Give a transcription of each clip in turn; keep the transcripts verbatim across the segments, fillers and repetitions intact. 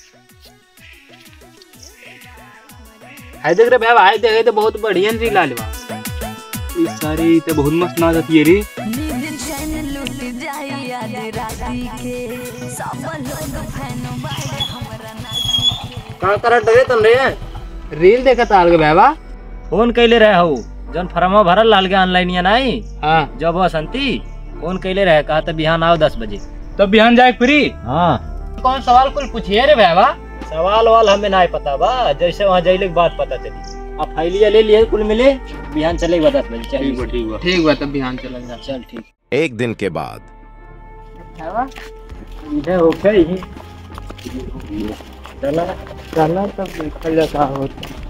है देख रे भाई आए देखे तो बहुत बढ़िया री लालवा इस सारी तो बहुत मस्त ना जाती है रे। का करत रे तुम रे रील देखा ताल के बाबा फोन कैले रहे हो जन फरमा भरल लाल के ऑनलाइन या नहीं हां जब बसंती फोन कैले रहे कहा तो बिहान आओ दस बजे तो बिहान जाए फ्री। हां कौन सवाल कुल पूछिए रे बाबा सवाल वाल हमें नहीं पता बा जैसे वहाँ जाइले के बात पता चली अब फाइलिया ले लिए कुल मिले बिहान चले दस बजे चलिए ठीक ठीक ठीक बा तब बिहान चल जा चल ठीक। एक दिन के बाद इधर ओके ही चला चला तब देखा जाता हो।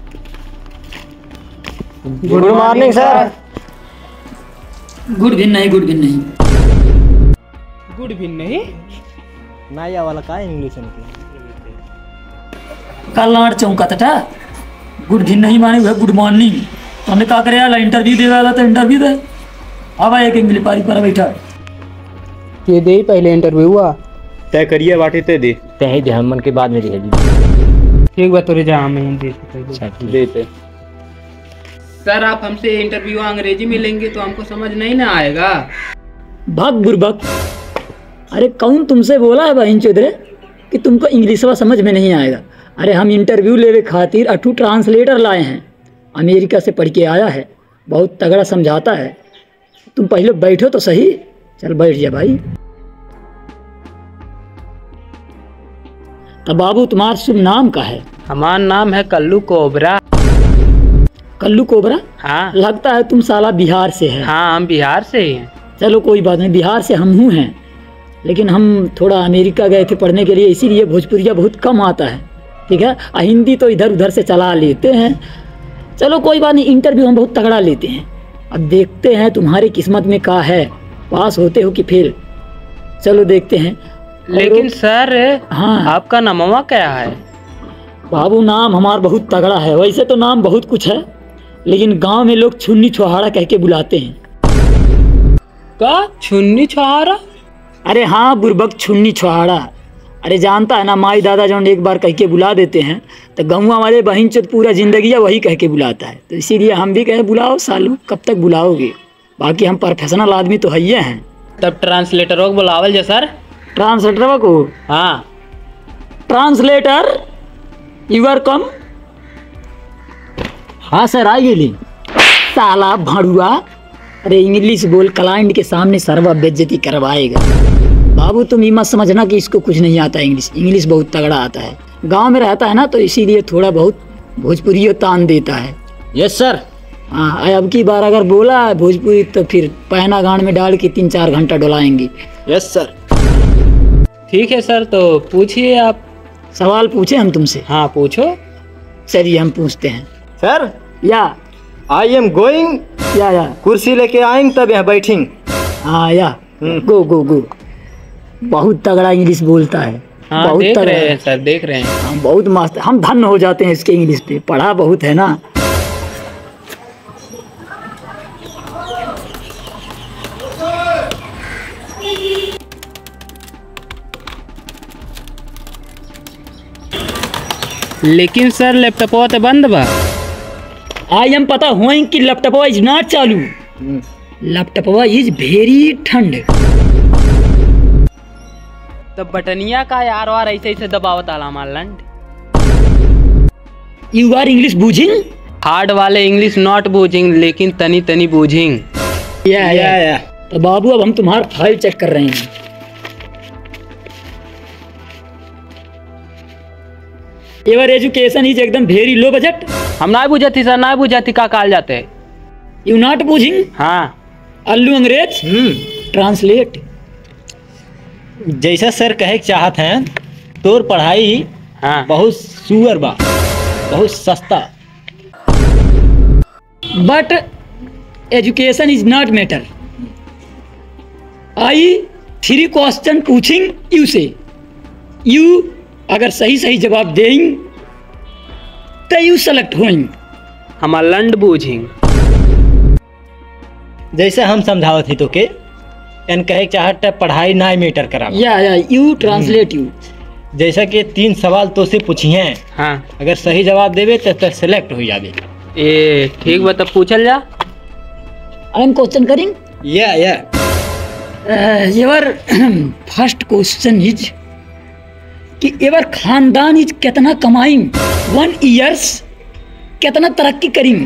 Good morning sir. गुड भी नहीं गुड भी नहीं गुड भी नहीं नया वाला का इंग्लिश में कल लाट चौंका था गुड भी नहीं मानी हुआ गुड मॉर्निंग तो हमने कहा करे यार इंटरव्यू दे वाला तो इंटरव्यू दे अब एक इंग्लिश पारी पर बैठा ये दे पहले इंटरव्यू हुआ तय करिए बाटी ते दे तय दे हम मन के बाद में दे ठीक बा तोरे जा हम दे देते। सर आप हमसे इंटरव्यू अंग्रेजी में लेंगे तो हमको समझ नहीं ना आएगा। भग बुरबक अरे कौन तुमसे बोला है बहन चौधरी कि तुमको इंग्लिश समझ में नहीं आएगा। अरे हम इंटरव्यू लेवे खातिर अठू ट्रांसलेटर लाए हैं अमेरिका से पढ़ के आया है बहुत तगड़ा समझाता है। तुम पहले बैठो तो सही। चल बैठ जा भाई। तब बाबू तुम्हारा शुभ नाम का है? हमारा नाम है कल्लू कोबरा। कल्लू कोबरा? हाँ लगता है तुम साला बिहार से है। हाँ हम बिहार से ही हैं। चलो कोई बात नहीं बिहार से हम हूँ हैं लेकिन हम थोड़ा अमेरिका गए थे पढ़ने के लिए इसीलिए भोजपुरिया बहुत कम आता है ठीक है। आ हिंदी तो इधर उधर से चला लेते हैं। चलो कोई बात नहीं इंटरव्यू हम बहुत तगड़ा लेते हैं। अब देखते हैं तुम्हारी किस्मत में क्या है पास होते हो कि फेल। चलो देखते हैं। लेकिन सर हाँ आपका नामवा क्या है? बाबू नाम हमारा बहुत तगड़ा है। वैसे तो नाम बहुत कुछ है लेकिन गांव में लोग छुन्नी छुहाड़ा कह के बुलाते हैं। क्या छुन्नी छुहाड़ा? अरे हाँ बुरबक छुन्नी छुहाड़ा। अरे जानता है ना माई दादा जो एक बार कह के बुला देते हैं तो गाँव वाले बहन चोत पूरा जिंदगी वही कह के बुलाता है तो इसीलिए हम भी कहे बुलाओ सालू कब तक बुलाओगे। बाकी हम प्रोफेशनल आदमी तो है हैं। तब ट्रांसलेटर को बुलावल जा सर। ट्रांसलेटर को? हाँ ट्रांसलेटर यू आर कम। हाँ सर आ गेली। साला भाड़ुआ अरे इंग्लिश बोल क्लाइंट के सामने सर्वा बेइज्जती करवाएगा। बाबू तुम ये मत समझना कि इसको कुछ नहीं आता इंग्लिश। इंग्लिश बहुत तगड़ा आता है। गांव में रहता है ना तो इसीलिए थोड़ा बहुत भोजपुरी तान देता है। Yes sir. हाँ अब की बार अगर बोला भोजपुरी तो फिर पहना गांड में डाल के तीन चार घंटा डुलाएंगे। Yes sir. ठीक है सर तो पूछिए आप। सवाल पूछे हम तुमसे? हाँ पूछो। चलिए हम पूछते हैं। सर या आई एम गोइंग या या कुर्सी लेके आएंगे तब यहाँ बैठेंगे। हाँ या गो गो गो। बहुत तगड़ा इंग्लिश बोलता है। हाँ बहुत देख तगड़ा रहे हैं सर देख रहे हैं। हाँ, बहुत मस्त। हम धन्य हो जाते हैं इसके इंग्लिश पे पढ़ा बहुत है ना। लेकिन सर लैपटॉप तो बंद बा। आई एम पता हुआ कि लैपटॉप इज नॉट चालू। लैपटॉप इज वेरी ठंड। तो बटनिया का यार वार ऐसे ऐसे दबावत आला मालंड। यू आर इंग्लिश बूझिंग? हार्ड वाले इंग्लिश नॉट बूझिंग लेकिन तनी तनी बूझिंग। या या या। तो बाबू अब हम तुम्हारा फाइल चेक कर रहे हैं। योर एजुकेशन इज एकदम वेरी लो बजट। हम ना बुझती सर ना बुझती का काल जाते हैं। यू नॉट बूझिंग? हाँ अल्लू अंग्रेज ट्रांसलेट। जैसा सर कहे चाहत हैं तोर पढ़ाई हाँ बहुत सुअर बा बहुत सस्ता but education is not matter. I three question पूछिंग यू से यू अगर सही सही जवाब देंगे तो यू सेलेक्ट होंगे। हम लंड बूझिंग। जैसे हम समझावत ही तो के एन कहे चाहत पढ़ाई ना मैटर करा। या या यू ट्रांसलेट यू जैसा कि तीन सवाल तो से पूछी हैं, हाँ अगर सही जवाब देवे तो, तो सिलेक्ट हो जावे। ए ठीक बा, तब पूछल जा। आई एम क्वेश्चन करिंग। या या योर फर्स्ट क्वेश्चन इज कि एवर खानदान इज कितना कमाइंग वन ईयर्स, कितना तरक्की करिंग।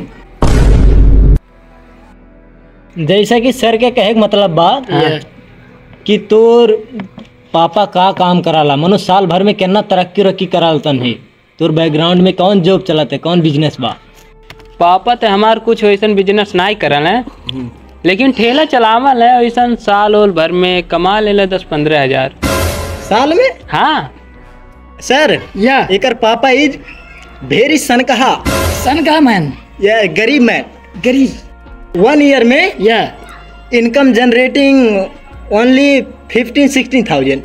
जैसा कि सर के कहे के मतलब बा हाँ। कि तोर पापा का काम कराला, मनो साल भर में कितना तरक्की रक्की कराल तन है, तोर बैकग्राउंड में कौन जॉब चलाते, कौन बिजनेस बा। पापा तो हमार कुछ वैसन बिजनेस नहीं करल है, लेकिन ठेला चलावल है वैसन। साल ओल भर में कमा लेला दस पंद्रह हजार साल में। हाँ सर या एकर पापा इज वेरी सनकहा, सन का मैन, या गरीब मैन। गरीब। वन ईयर में या income generating only fifteen sixteen thousand.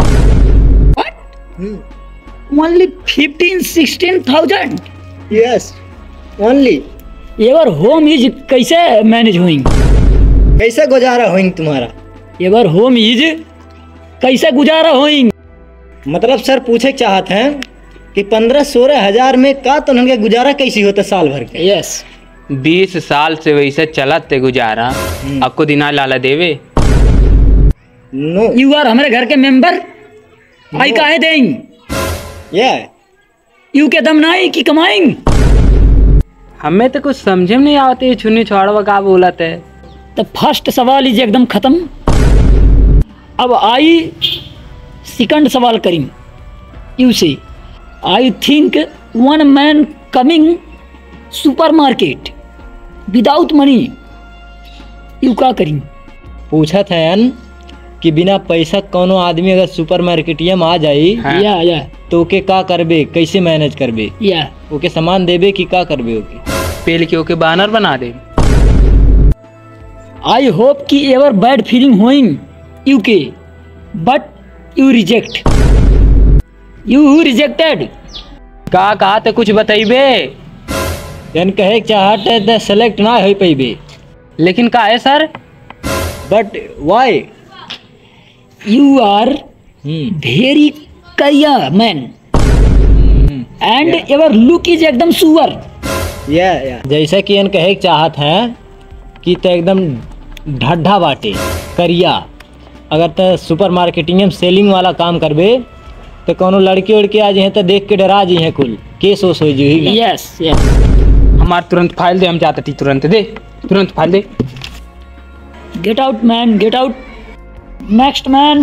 Only fifteen sixteen thousand. Yes only. एवर होम इज कैसे मैनेज हुई, कैसे गुजारा होइंग तुम्हारा। एवर होम इज कैसे गुजारा हुई। मतलब सर पूछे चाहते हैं कि पंद्रह सोलह हजार में का तो उनके गुजारा कैसी होता साल भर के। यस बीस साल से वैसे चलत ते गुजारा, आपको दिना लाला देवे। नो यू आर हमारे घर के मेंबर, आई काहे देंगे। या यू के दम नाई की कमाएंगे। हमें तो कुछ समझे में नहीं आते, छुनी छोड़वा का बोलत है। तो फर्स्ट सवाल इज एकदम खत्म। अब आई सेकंड सवाल करीं यू से। I think one man coming supermarket without money, you का करीं। पूछा था यान कि बिना पैसा कोनो आदमी अगर सुपर मार्केटिया में आ जाई हाँ। या या तो ओके का करबे, कैसे मैनेज करबे, या ओके सामान देबे कि का करबे ओके। पेल के ओके बानर बना दे। आई होप कि एवर बैड फीलिंग होइंग यू के, but you reject, you rejected. का कहा तो कुछ बताइबे। यान कहे चाहते तो सेलेक्ट ना हो पैबे। लेकिन का है sir. But why. You are very करिया मैन एंड एवर लुक इज एकदम सुअर। या या जैसा कि यान कहे चाहत हैं कि तो एकदम ढड्ढा बाटे करिया। अगर तो सुपर मार्केटिंग में सेलिंग वाला काम करबे तो कोनो लड़की उड़के आ जाए तो देख के डरा जी हैं, कुल केस ओस हो जी। Yes yes. हमार तुरंत फाइल दे, हम जाते टी तुरंत दे, तुरंत फाइल दे। Get out man, get out. Next man.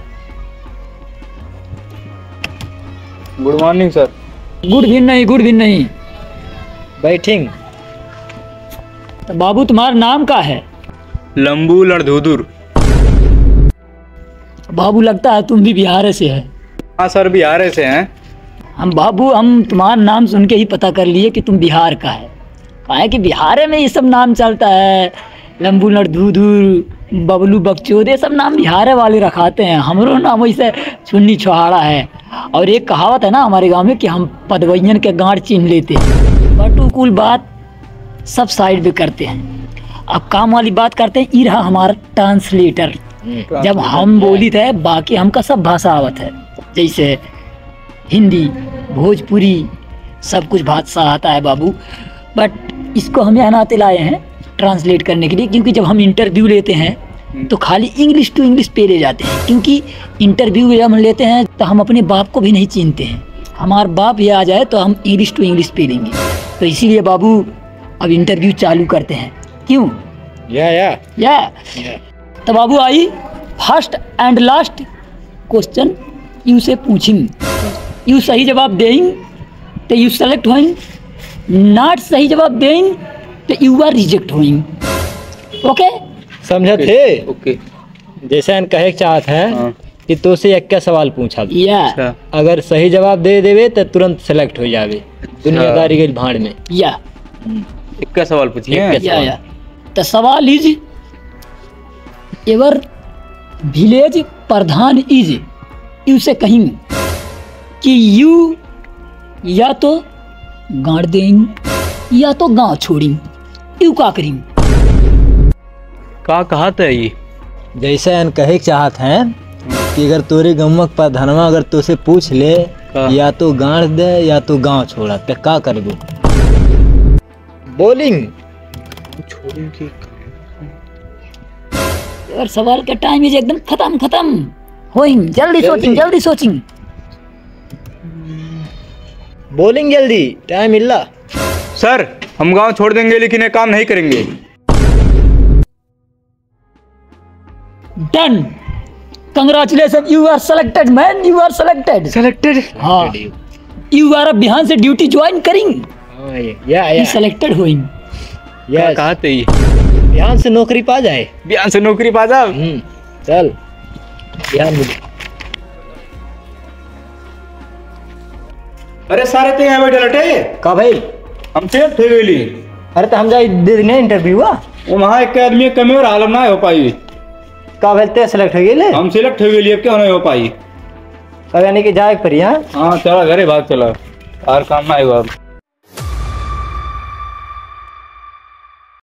Good morning sir. Good दिन नहीं, गुड दिन नहीं। बैठिंग। तो बाबू तुम्हारा नाम का है। लंबू लड़धुदुर। बाबू लगता है तुम भी बिहार से है। हाँ सर बिहार से हैं। हम बाबू हम तुम्हारा नाम सुन के ही पता कर लिए कि तुम बिहार का है। कहा है कि बिहार में ये सब नाम चलता है, लंबू लड़धुदुर, बबलू बकचोद, ये सब नाम बिहार वाले रखाते हैं। हमरो नाम वैसे चुन्नी छोहाड़ा है। और एक कहावत है ना हमारे गांव में कि हम पदवैयन के गांठ चिन्ह लेते हैं। बट कुल बात सब साइड पे करते हैं। अब काम वाली बात करते हैं। ई रहा हमारा ट्रांसलेटर। जब हम बोली थे बाकी हमका सब भाषा आवत है, जैसे हिंदी, भोजपुरी, सब कुछ भाषा आता है बाबू। बट इसको हम यहाँ नाते लाए हैं ट्रांसलेट करने के लिए, क्योंकि जब हम इंटरव्यू लेते हैं तो खाली इंग्लिश टू इंग्लिश पे ले जाते हैं। क्योंकि इंटरव्यू जब हम लेते हैं तो हम अपने बाप को भी नहीं चिन्हते हैं। हमारा बाप ये आ जाए तो हम इंग्लिश टू इंग्लिश पे लेंगे। तो इसीलिए बाबू अब इंटरव्यू चालू करते हैं। क्यों? या या या तो बाबू I first and last question you से पूछेंगे। यू सही जवाब देंगे तो यू सेलेक्ट होएंगे, नॉट सही जवाब देंगे तो यू आर रिजेक्ट होएंगे। ओके समझे थे। ओके। जैसे हम कहे चाहत हैं हाँ। कि तो से एक सवाल पूछा, या अगर सही जवाब दे देवे तो तुरंत सेलेक्ट हो जावे दुनियादारी के भाड़ में। या एक का सवाल पूछिए। एक या या तो सवाल इज एवर विलेज प्रधान इज, यू से कहेंगे कि यू या तो गाड़ देंगे या तो गांव छोड़ेंगे, यू का करेंगे। का कहा था ये। जैसे हम कहे चाहत हैं कि अगर तोरे गमक प्रधानवा अगर तो से पूछ ले या तो गाड़ दे या तो गांव छोड़ा, ते का करबो? बॉलिंग और सवाल का टाइम इज एकदम खत्म खत्म होइंग, जल्दी सोचिंग जल्दी सोचिंग। बॉलिंग जल्दी, टाइम इल्ला। सर हम गांव छोड़ देंगे लेकिन ये काम नहीं करेंगे। Done, congratulation, you are selected man, you are selected. Selected? हाँ, यू आर अब बिहान से ड्यूटी ज्वाइन करेंगे। या या सेलेक्टेड होइंग। यस, कहा थे ये? बिहान से नौकरी पा जाए। बिहान से नौकरी पा जाओ। हम्म, चल बिहान में। अरे सारे ते यहाँ बैठे लटे का भाई? हम सेलेक्ट हो गई। अरे तो हम जाए दे देंगे इंटरव्यू हुआ। वो वहाँ एक आदमी कमी और हालत ना हो पाई। का भाई ते सेलेक्ट हो गए? हम सिलेक्ट हो गए, अब क्या नहीं हो पाई। अब यानी कि जाए पर यहाँ। हाँ चला घरे भाग चला, और काम ना आएगा।